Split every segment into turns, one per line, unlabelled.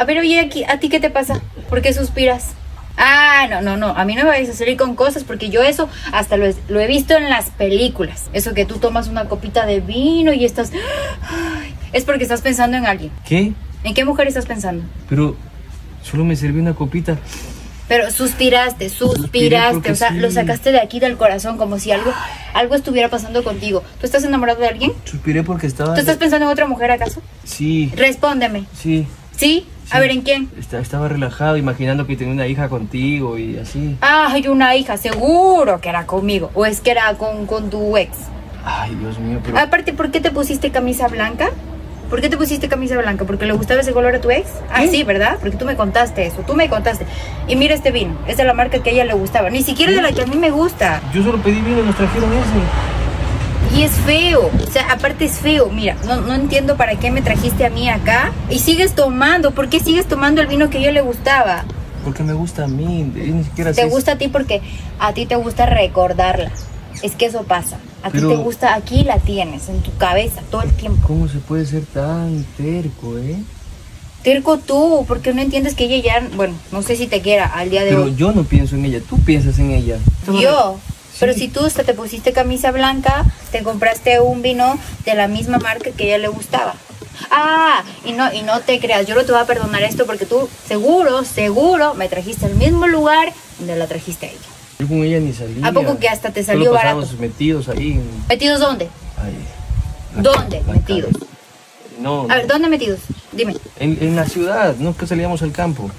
A ver, oye, aquí, ¿a ti qué te pasa? ¿Por qué suspiras? Ah, no, a mí no me vayas a salir con cosas porque yo eso hasta lo he visto en las películas. Eso que tú tomas una copita de vino y estás... Ay, es porque estás pensando en alguien.
¿Qué?
¿En qué mujer estás pensando?
Pero solo me serví una copita.
Pero suspiraste, o sea, sí. Lo sacaste de aquí del corazón como si algo estuviera pasando contigo. ¿Tú estás enamorado de alguien?
Suspiré porque estaba...
¿Tú estás pensando en otra mujer acaso?
Sí.
Respóndeme.
Sí.
¿Sí? A ver, ¿en quién?
Estaba relajado, imaginando que tenía una hija contigo y así.
Ay, una hija, seguro que era conmigo. ¿O es que era con tu ex?
Ay, Dios mío, pero...
Aparte, ¿por qué te pusiste camisa blanca? ¿Por qué te pusiste camisa blanca? ¿Porque le gustaba ese color a tu ex? Ah, sí, ¿verdad? Porque tú me contaste eso, tú me contaste. Y mira este vino, es de la marca que a ella le gustaba. Ni siquiera de la que a mí me gusta.
Yo solo pedí vino y nos trajeron ese.
Y es feo, o sea, aparte es feo. Mira, no entiendo para qué me trajiste a mí acá. Y sigues tomando, ¿por qué sigues tomando el vino que a ella le gustaba?
Porque me gusta a mí, ni siquiera sé.
Te gusta a ti porque a ti te gusta recordarla. Es que eso pasa. A ti te gusta, aquí la tienes, en tu cabeza, todo el tiempo.
¿Cómo se puede ser tan terco,
Terco tú, porque no entiendes que ella ya, bueno, no sé si te quiera al día de hoy.
Pero yo no pienso en ella, tú piensas en ella.
Yo,
sí.
Pero si tú hasta te pusiste camisa blanca, te compraste un vino de la misma marca que a ella le gustaba. Ah, y no te creas, yo no te voy a perdonar esto porque tú seguro me trajiste al mismo lugar donde la trajiste a ella.
Yo con ella ni salía.
¿A poco que hasta te salió
solo
barato?
Metidos ahí.
¿Metidos dónde?
Ahí.
¿Dónde metidos?
No.
A ver, ¿dónde metidos? Dime.
En la ciudad, no que salíamos al campo.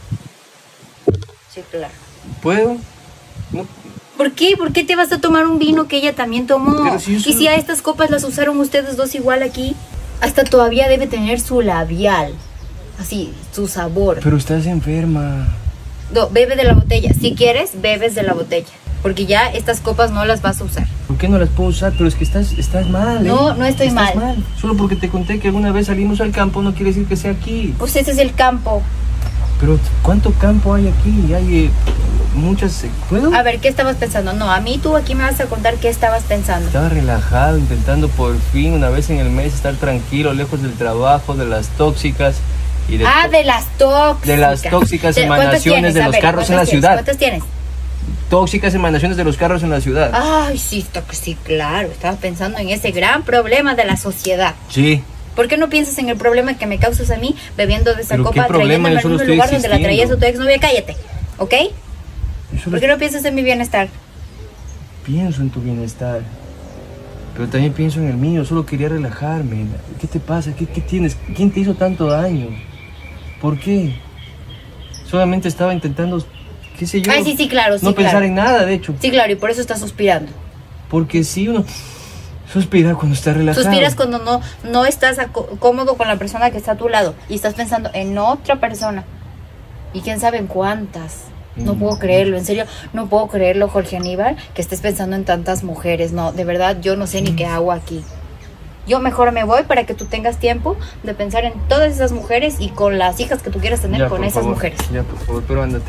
Sí, claro.
¿Puedo? No.
¿Por qué? ¿Por qué te vas a tomar un vino que ella también tomó?
Pero si yo solo...
Y si a estas copas las usaron ustedes dos igual aquí, hasta todavía debe tener su labial. Así, su sabor.
Pero estás enferma.
No, bebe de la botella. Si quieres, bebes de la botella. Porque ya estas copas no las vas a usar.
¿Por qué no las puedo usar? Pero es que estás mal,
No estoy
estás
mal.
Solo porque te conté que alguna vez salimos al campo no quiere decir que sea aquí.
Pues ese es el campo.
Pero ¿cuánto campo hay aquí? Hay muchas... ¿Puedo?
A ver, ¿qué estabas pensando? No, a mí tú aquí me vas a contar qué estabas pensando.
Estaba relajado, intentando por fin una vez en el mes estar tranquilo, lejos del trabajo, de las tóxicas. Y de
de las tóxicas.
De las tóxicas emanaciones de los carros en la ciudad.
¿Cuántas tienes?
Tóxicas emanaciones de los carros en la ciudad.
Ay, sí, claro. Estabas pensando en ese gran problema de la sociedad.
Sí.
¿Por qué no piensas en el problema que me causas a mí bebiendo de esa copa, trayéndome al mismo lugar donde la traías a tu exnovia? Cállate, ¿ok? ¿Por qué no piensas en mi bienestar?
Pienso en tu bienestar, pero también pienso en el mío. Solo quería relajarme. ¿Qué te pasa? ¿Qué tienes? ¿Quién te hizo tanto daño? ¿Por qué? Solamente estaba intentando, qué sé yo.
Ay, sí, claro.
No pensar en nada, de hecho.
Sí, claro, y por eso estás suspirando.
Porque sí, uno suspira cuando está relajado.
Suspiras cuando no estás cómodo con la persona que está a tu lado y estás pensando en otra persona. Y quién sabe en cuántas. No puedo creerlo, en serio, no puedo creerlo, Jorge Aníbal, que estés pensando en tantas mujeres. No, de verdad, yo no sé ni qué hago aquí. Yo mejor me voy para que tú tengas tiempo de pensar en todas esas mujeres y con las hijas que tú quieras tener con esas mujeres.
Ya, por favor, pero ándate.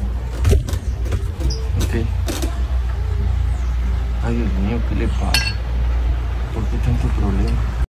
Ok. Ay, Dios mío, ¿qué le pasa? ¿Por qué tanto problema?